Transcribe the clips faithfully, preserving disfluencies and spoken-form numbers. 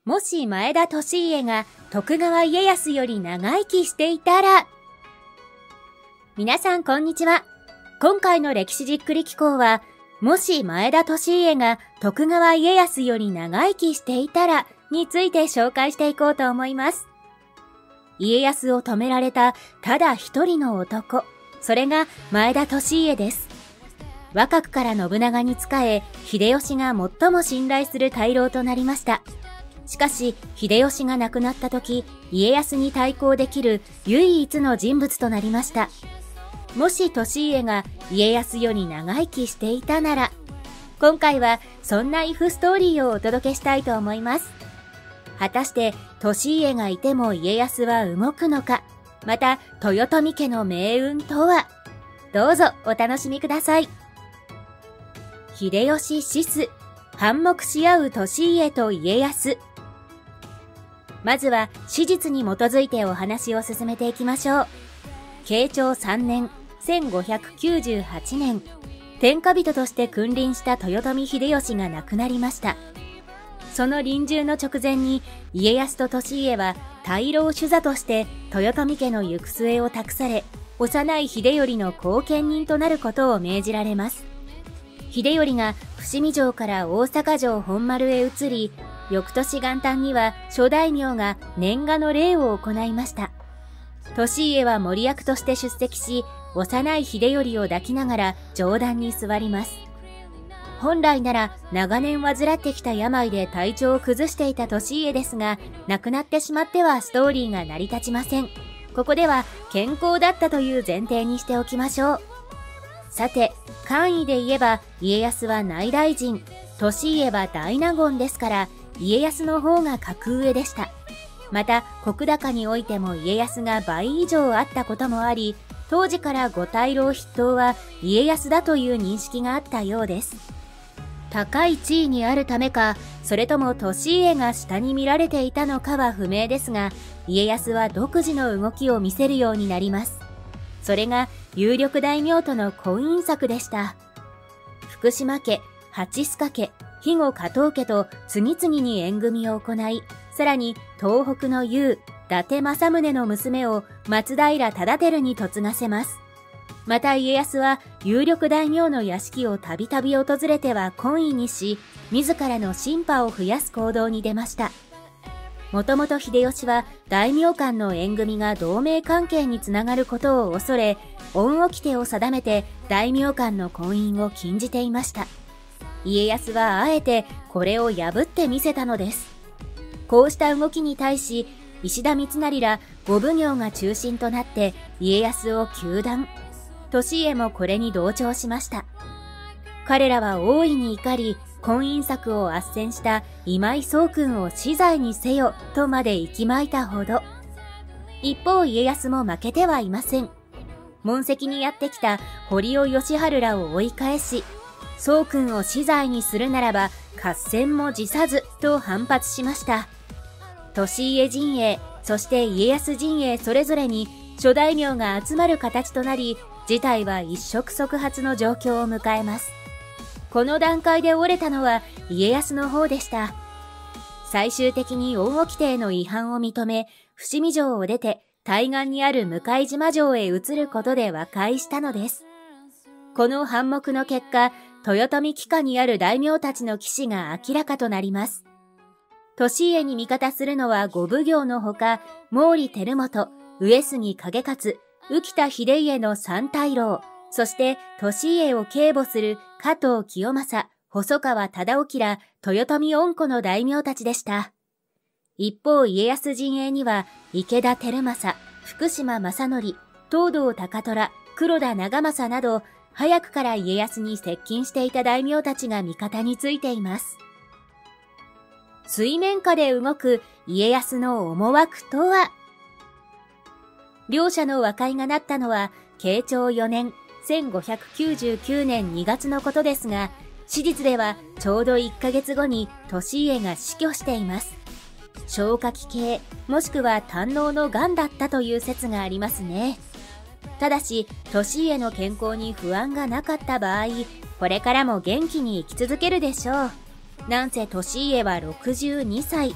もし前田利家が徳川家康より長生きしていたら。皆さんこんにちは。今回の歴史じっくり紀行は、もし前田利家が徳川家康より長生きしていたらについて紹介していこうと思います。家康を止められたただ一人の男、それが前田利家です。若くから信長に仕え、秀吉が最も信頼する大老となりました。しかし、秀吉が亡くなった時、家康に対抗できる唯一の人物となりました。もし利家が家康より長生きしていたなら、今回はそんなイフストーリーをお届けしたいと思います。果たして利家がいても家康は動くのか、また豊臣家の命運とは。どうぞお楽しみください。秀吉死す、反目し合う利家と家康。まずは史実に基づいてお話を進めていきましょう。慶長さんねん、せんごひゃくきゅうじゅうはちねん、天下人として君臨した豊臣秀吉が亡くなりました。その臨終の直前に家康と利家は大老主座として豊臣家の行く末を託され、幼い秀頼の後見人となることを命じられます。秀頼が伏見城から大阪城本丸へ移り、翌年元旦には諸大名が年賀の礼を行いました。利家は守役として出席し、幼い秀頼を抱きながら上段に座ります。本来なら長年患ってきた病で体調を崩していた利家ですが、亡くなってしまってはストーリーが成り立ちません。ここでは健康だったという前提にしておきましょう。さて、官位で言えば家康は内大臣、利家は大納言ですから、家康の方が格上でした。また、石高においても家康が倍以上あったこともあり、当時から五大老筆頭は家康だという認識があったようです。高い地位にあるためか、それとも利家が下に見られていたのかは不明ですが、家康は独自の動きを見せるようになります。それが有力大名との婚姻策でした。福島家、八須賀家、肥後加藤家と次々に縁組を行い、さらに東北の雄、伊達政宗の娘を松平忠輝に嫁がせます。また家康は有力大名の屋敷をたびたび訪れては懇意にし、自らのシンパを増やす行動に出ました。もともと秀吉は大名間の縁組が同盟関係につながることを恐れ、恩掟を定めて大名間の婚姻を禁じていました。家康はあえてこれを破ってみせたのです。こうした動きに対し、石田三成ら五奉行が中心となって家康を糾弾。利家もこれに同調しました。彼らは大いに怒り、婚姻策を斡旋した今井宗君を死罪にせよとまで息巻いたほど。一方家康も負けてはいません。門跡にやってきた堀尾義治らを追い返し、宗君を死罪にするならば合戦も辞さずと反発しました。利家陣営、そして家康陣営それぞれに諸大名が集まる形となり、事態は一触即発の状況を迎えます。この段階で折れたのは家康の方でした。最終的に恩掟の違反を認め、伏見城を出て対岸にある向島城へ移ることで和解したのです。この反目の結果、豊臣旗下にある大名たちの騎士が明らかとなります。利家に味方するのは五奉行のほか、毛利輝元、上杉景勝、浮田秀家の三大老、そして利家を警護する加藤清正、細川忠興ら豊臣恩顧の大名たちでした。一方家康陣営には池田輝政、福島正則、東堂高虎、黒田長政など、早くから家康に接近していた大名たちが味方についています。水面下で動く家康の思惑とは。両者の和解がなったのは慶長よねん、せんごひゃくきゅうじゅうきゅうねんにがつのことですが、史実ではちょうどいっかげつごに利家が死去しています。消化器系、もしくは胆のうの癌だったという説がありますね。ただし、利家の健康に不安がなかった場合、これからも元気に生き続けるでしょう。なんせ利家はろくじゅうにさい。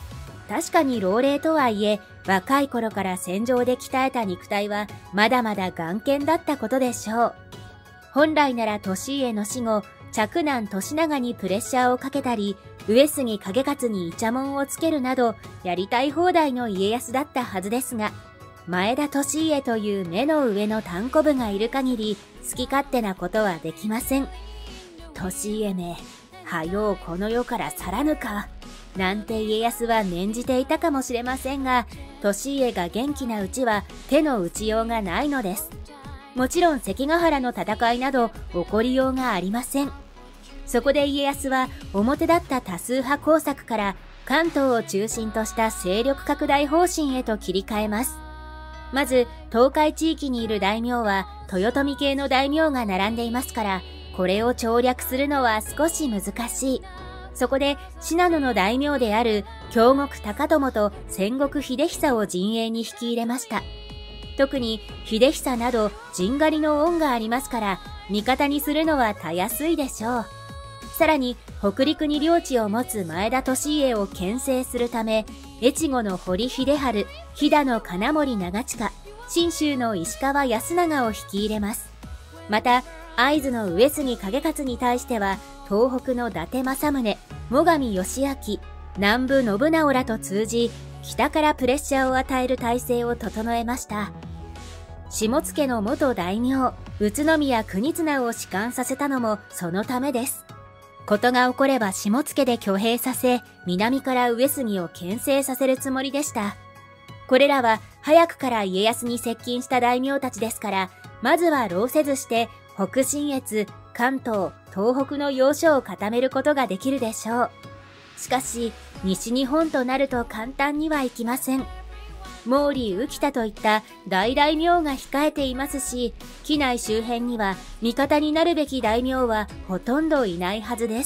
確かに老齢とはいえ、若い頃から戦場で鍛えた肉体はまだまだ頑健だったことでしょう。本来なら利家の死後、嫡男利長にプレッシャーをかけたり、上杉景勝にイチャモンをつけるなど、やりたい放題の家康だったはずですが、前田利家という目の上の単行部がいる限り、好き勝手なことはできません。利家め、はようこの世から去らぬか。なんて家康は念じていたかもしれませんが、利家が元気なうちは手の打ちようがないのです。もちろん関ヶ原の戦いなど起こりようがありません。そこで家康は表立った多数派工作から関東を中心とした勢力拡大方針へと切り替えます。まず東海地域にいる大名は豊臣系の大名が並んでいますから、これを調略するのは少し難しい。そこで信濃の大名である京極高友と戦国秀久を陣営に引き入れました。特に秀久など陣狩りの恩がありますから、味方にするのはたやすいでしょう。さらに北陸に領地を持つ前田利家を牽制するため、越後の堀秀治、飛騨の金森長近、信州の石川康長を引き入れます。また会津の上杉景勝に対しては、東北の伊達政宗、最上義昭、南部信直らと通じ、北からプレッシャーを与える体制を整えました。下野の元大名、宇都宮国綱を仕官させたのもそのためです。ことが起これば下野で挙兵させ、南から上杉を牽制させるつもりでした。これらは早くから家康に接近した大名たちですから、まずは労せずして、北信越、関東、東北の要所を固めることができるでしょう。しかし、西日本となると簡単にはいきません。毛利浮田といった大大名が控えていますし、畿内周辺には味方になるべき大名はほとんどいないはずです。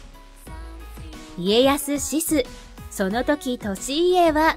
家康死す。その時利家は、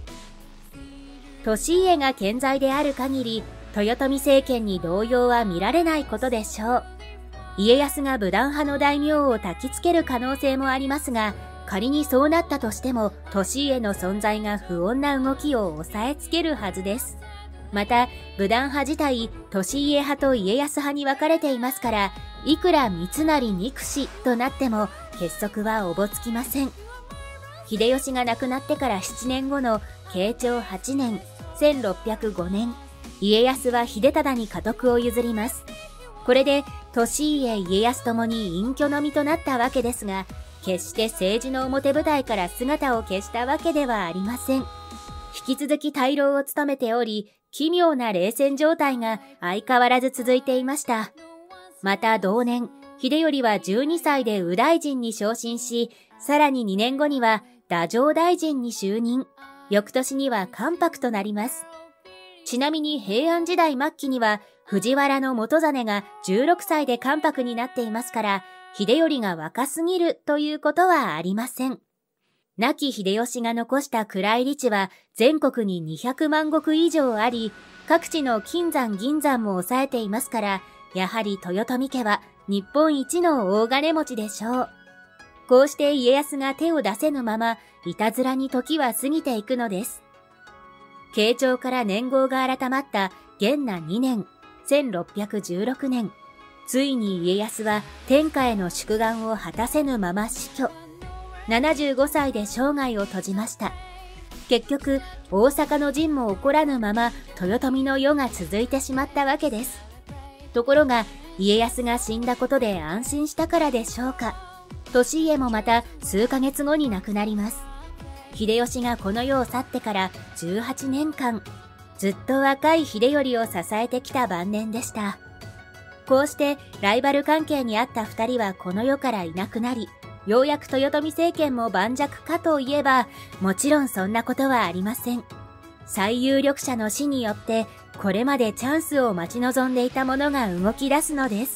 利家が健在である限り、豊臣政権に動揺は見られないことでしょう。家康が武断派の大名を焚きつける可能性もありますが、仮にそうなったとしても、利家の存在が不穏な動きを抑えつけるはずです。また、武断派自体、利家派と家康派に分かれていますから、いくら三成憎しとなっても、結束はおぼつきません。秀吉が亡くなってからななねんごの慶長はちねん、せんろっぴゃくごねん、家康は秀忠に家督を譲ります。これで、利家家康ともに隠居の身となったわけですが、決して政治の表舞台から姿を消したわけではありません。引き続き大老を務めており、奇妙な冷戦状態が相変わらず続いていました。また同年、秀頼はじゅうにさいで右大臣に昇進し、さらににねんごには太政大臣に就任。翌年には関白となります。ちなみに平安時代末期には藤原の元実がじゅうろくさいで関白になっていますから、秀頼が若すぎるということはありません。亡き秀吉が残した蔵入り地は全国ににひゃくまんごく以上あり、各地の金山銀山も抑えていますから、やはり豊臣家は日本一の大金持ちでしょう。こうして家康が手を出せぬまま、いたずらに時は過ぎていくのです。慶長から年号が改まった元和にねん、せんろっぴゃくじゅうろくねん、ついに家康は天下への祝願を果たせぬまま死去。ななじゅうごさいで生涯を閉じました。結局、大阪の陣も起こらぬまま、豊臣の世が続いてしまったわけです。ところが、家康が死んだことで安心したからでしょうか。利家もまた数ヶ月後に亡くなります。秀吉がこの世を去ってからじゅうはちねんかん、ずっと若い秀頼を支えてきた晩年でした。こうしてライバル関係にあった二人はこの世からいなくなり、ようやく豊臣政権も盤石かといえば、もちろんそんなことはありません。最有力者の死によって、これまでチャンスを待ち望んでいたものが動き出すのです。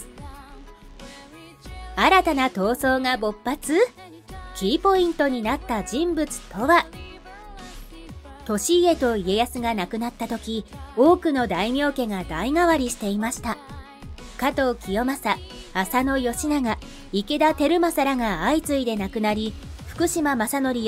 新たな闘争が勃発？キーポイントになった人物とは？利家と家康が亡くなった時、多くの大名家が代替わりしていました。加藤清正、浅野義長、池田輝政らが相次いで亡くなり、福島正則や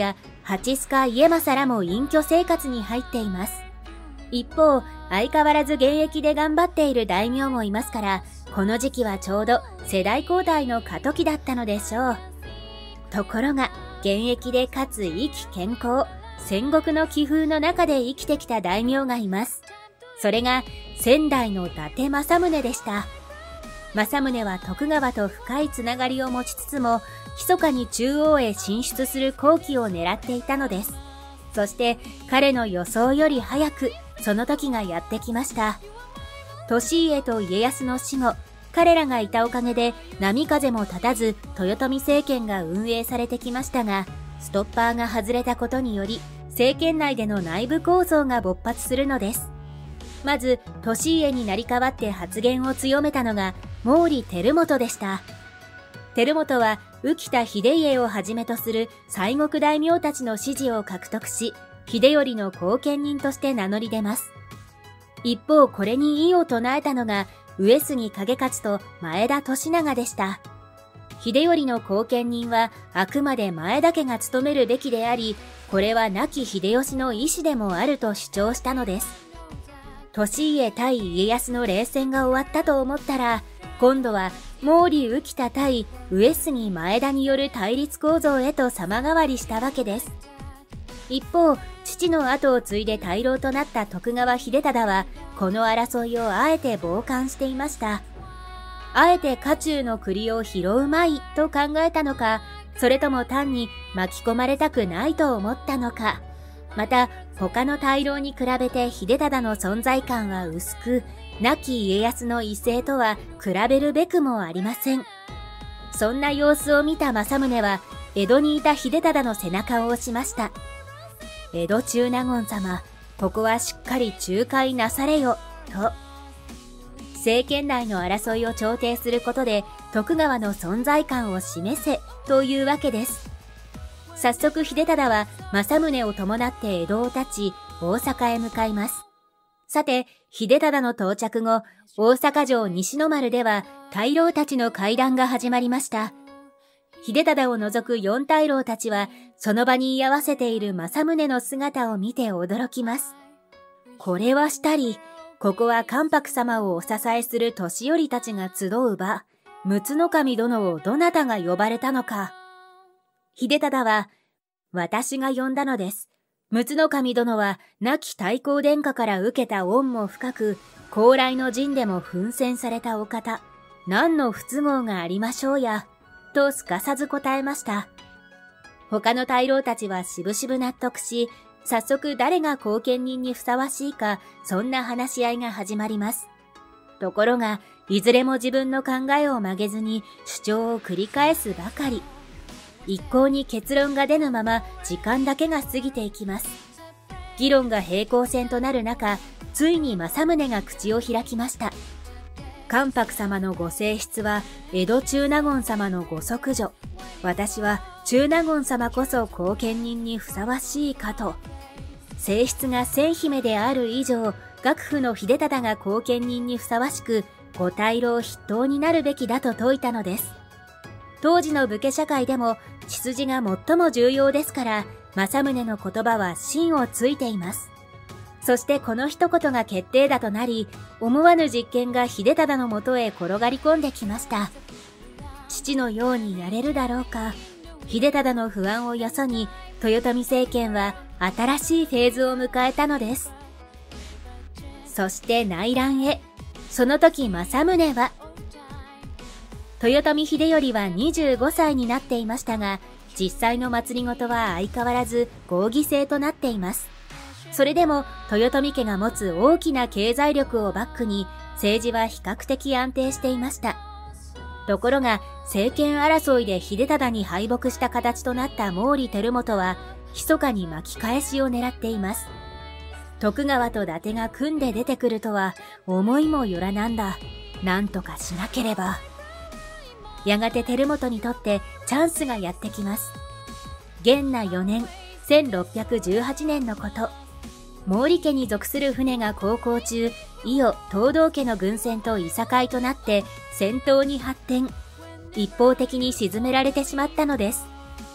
蜂須賀家政らも隠居生活に入っています。一方、相変わらず現役で頑張っている大名もいますから、この時期はちょうど世代交代の過渡期だったのでしょう。ところが、現役でかつ意気健康、戦国の気風の中で生きてきた大名がいます。それが仙台の伊達政宗でした。政宗は徳川と深いつながりを持ちつつも、密かに中央へ進出する好機を狙っていたのです。そして彼の予想より早くその時がやってきました。利家と家康の死後、彼らがいたおかげで波風も立たず豊臣政権が運営されてきましたが、ストッパーが外れたことにより政権内での内部抗争が勃発するのです。まず利家になり代わって発言を強めたのが毛利輝元でした。輝元は浮田秀家をはじめとする西国大名たちの支持を獲得し、秀頼の後見人として名乗り出ます。一方、これに異を唱えたのが上杉景勝と前田利長でした。秀頼の後見人はあくまで前田家が務めるべきであり、これは亡き秀吉の意思でもあると主張したのです。利家対家康の冷戦が終わったと思ったら、今度は毛利浮田対上杉前田による対立構造へと様変わりしたわけです。一方、父の後を継いで大老となった徳川秀忠は、この争いをあえて傍観していました。あえて家中の栗を拾うまいと考えたのか、それとも単に巻き込まれたくないと思ったのか、また他の大老に比べて秀忠の存在感は薄く、亡き家康の威勢とは比べるべくもありません。そんな様子を見た政宗は、江戸にいた秀忠の背中を押しました。江戸中納言様、ここはしっかり仲介なされよ、と。政権内の争いを調停することで、徳川の存在感を示せ、というわけです。早速秀忠は政宗を伴って江戸を立ち、大阪へ向かいます。さて、秀忠の到着後、大阪城西の丸では大老たちの会談が始まりました。秀忠を除く四大老たちは、その場に居合わせている政宗の姿を見て驚きます。これはしたり、ここは関白様をお支えする年寄りたちが集う場、陸奥守殿をどなたが呼ばれたのか。秀忠は、私が呼んだのです。陸奥守殿は亡き太閤殿下から受けた恩も深く、高麗の陣でも奮戦されたお方、何の不都合がありましょうや。とすかさず答えました。他の大老たちはしぶしぶ納得し、早速誰が後見人にふさわしいか、そんな話し合いが始まります。ところが、いずれも自分の考えを曲げずに主張を繰り返すばかり。一向に結論が出ぬまま時間だけが過ぎていきます。議論が平行線となる中、ついに政宗が口を開きました。関白様のご正室は江戸中納言様のご息女。私は中納言様こそ後見人にふさわしいかと。正室が千姫である以上、楽府の秀忠が後見人にふさわしく、五大老筆頭になるべきだと説いたのです。当時の武家社会でも血筋が最も重要ですから、政宗の言葉は芯をついています。そしてこの一言が決定打となり、思わぬ実験が秀忠のもとへ転がり込んできました。父のようにやれるだろうか。秀忠の不安をよそに、豊臣政権は新しいフェーズを迎えたのです。そして内乱へ。その時政宗は、豊臣秀頼はにじゅうごさいになっていましたが、実際の政り事は相変わらず合議制となっています。それでも豊臣家が持つ大きな経済力をバックに政治は比較的安定していました。ところが政権争いで秀忠に敗北した形となった毛利輝元は密かに巻き返しを狙っています。徳川と伊達が組んで出てくるとは思いもよらなんだ。なんとかしなければ。やがて輝元にとってチャンスがやってきます。元和よねん、せんろっぴゃくじゅうはちねんのこと。毛利家に属する船が航行中、伊予東道家の軍船といさかいとなって戦闘に発展。一方的に沈められてしまったのです。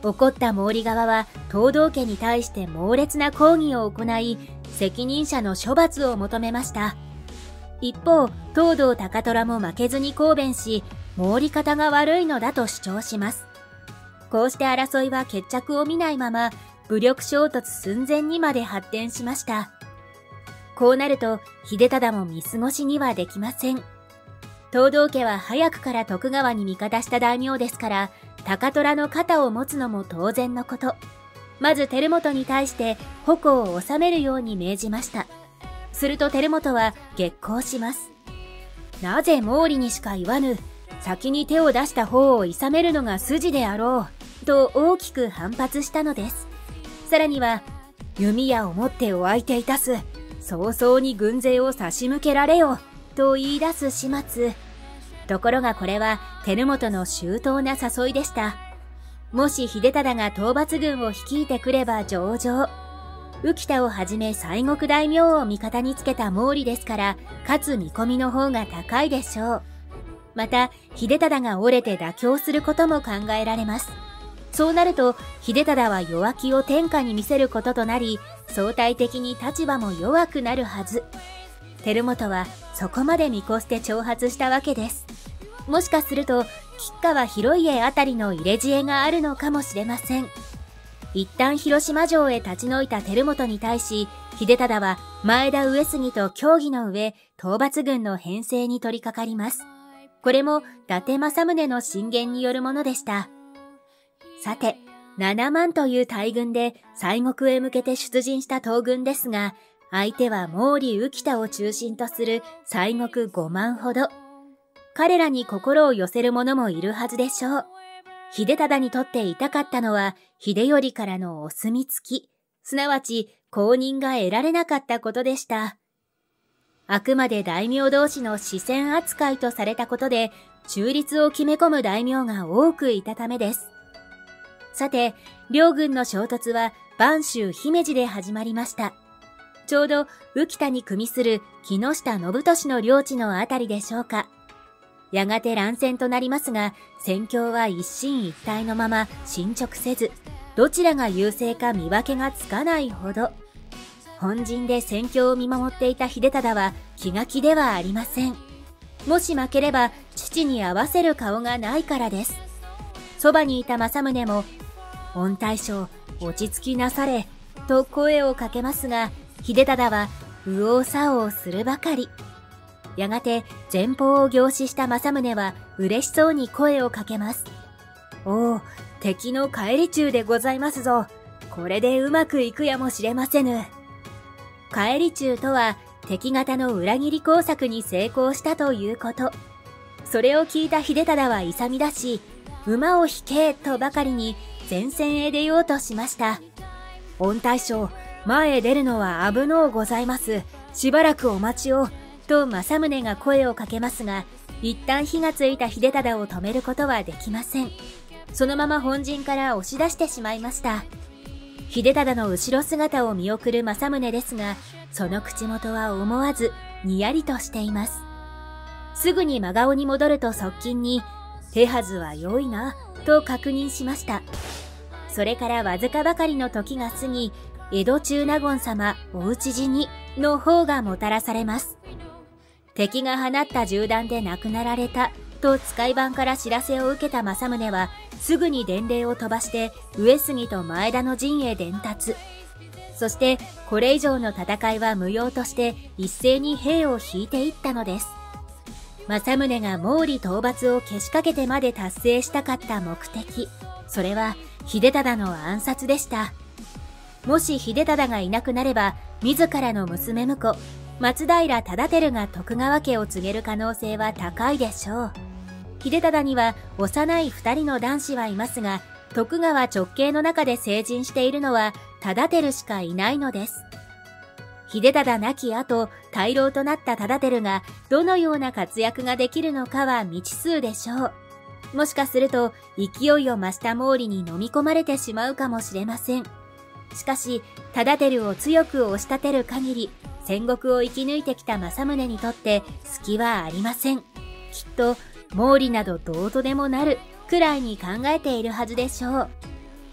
怒った毛利側は藤堂家に対して猛烈な抗議を行い、責任者の処罰を求めました。一方、藤堂高虎も負けずに抗弁し、毛利方が悪いのだと主張します。こうして争いは決着を見ないまま、武力衝突寸前にまで発展しました。こうなると、秀忠も見過ごしにはできません。藤堂家は早くから徳川に味方した大名ですから、高虎の肩を持つのも当然のこと。まず輝元に対して矛を収めるように命じました。すると輝元は激高します。なぜ毛利にしか言わぬ、先に手を出した方を諌めるのが筋であろう、と大きく反発したのです。さらには、弓矢を持ってお相手いたす、早々に軍勢を差し向けられよ、と言い出す始末。ところがこれは輝元の周到な誘いでした。もし秀忠が討伐軍を率いてくれば上々。浮田をはじめ西国大名を味方につけた毛利ですから、勝つ見込みの方が高いでしょう。また、秀忠が折れて妥協することも考えられます。そうなると、秀忠は弱気を天下に見せることとなり、相対的に立場も弱くなるはず。輝元はそこまで見越して挑発したわけです。もしかすると、吉川広家あたりの入れ知恵があるのかもしれません。一旦広島城へ立ち退いた輝元に対し、秀忠は前田上杉と協議の上、討伐軍の編成に取り掛かります。これも伊達政宗の進言によるものでした。さて、ななまんという大軍で西国へ向けて出陣した東軍ですが、相手は毛利浮田を中心とする西国ごまんほど。彼らに心を寄せる者もいるはずでしょう。秀忠にとって痛かったのは、秀頼からのお墨付き、すなわち公認が得られなかったことでした。あくまで大名同士の私選扱いとされたことで、中立を決め込む大名が多くいたためです。さて、両軍の衝突は播州姫路で始まりました。ちょうど浮田に組みする木下信俊の領地のあたりでしょうか。やがて乱戦となりますが、戦況は一進一退のまま進捗せず、どちらが優勢か見分けがつかないほど。本陣で戦況を見守っていた秀忠は気が気ではありません。もし負ければ父に合わせる顔がないからです。そばにいた政宗も、御大将、落ち着きなされ、と声をかけますが、秀忠は右往左往するばかり。やがて前方を凝視した政宗は嬉しそうに声をかけます。おお、敵の返り中でございますぞ。これでうまくいくやもしれませぬ。返り中とは敵方の裏切り工作に成功したということ。それを聞いた秀忠は勇み出し、馬を引けとばかりに前線へ出ようとしました。御大将、前へ出るのは危のうございます。しばらくお待ちを。と政宗が声をかけますが、一旦火がついた秀忠を止めることはできません。そのまま本陣から押し出してしまいました。秀忠の後ろ姿を見送る政宗ですが、その口元は思わずにやりとしています。すぐに真顔に戻ると側近に、手はずは良いな、と確認しました。それからわずかばかりの時が過ぎ、江戸中納言様お討ち死にの方がもたらされます。敵が放った銃弾で亡くなられたと使い番から知らせを受けた政宗はすぐに伝令を飛ばして上杉と前田の陣へ伝達。そしてこれ以上の戦いは無用として一斉に兵を引いていったのです。政宗が毛利討伐をけしかけてまで達成したかった目的、それは秀忠の暗殺でした。もし秀忠がいなくなれば自らの娘婿松平忠輝が徳川家を継げる可能性は高いでしょう。秀忠には幼い二人の男子はいますが、徳川直系の中で成人しているのは忠輝しかいないのです。秀忠亡き後、大老となった忠輝がどのような活躍ができるのかは未知数でしょう。もしかすると勢いを増した毛利に飲み込まれてしまうかもしれません。しかし、忠輝を強く押し立てる限り、戦国を生き抜いてきた政宗にとって隙はありません。きっと毛利などどうとでもなるくらいに考えているはずでしょう。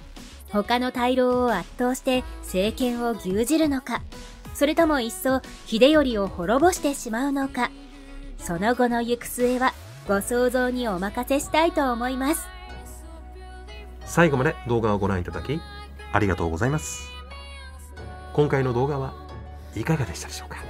他の大老を圧倒して政権を牛耳るのか、それともいっそ秀頼を滅ぼしてしまうのか、その後の行く末はご想像にお任せしたいと思います。 最後まで動画をご覧いただきありがとうございます。今回の動画はいかがでしたでしょうか。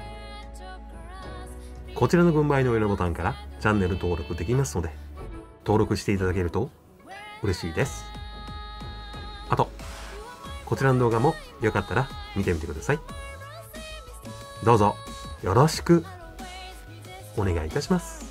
こちらの軍配の上のボタンからチャンネル登録できますので、登録していただけると嬉しいです。あと、こちらの動画もよかったら見てみてください。どうぞよろしくお願いいたします。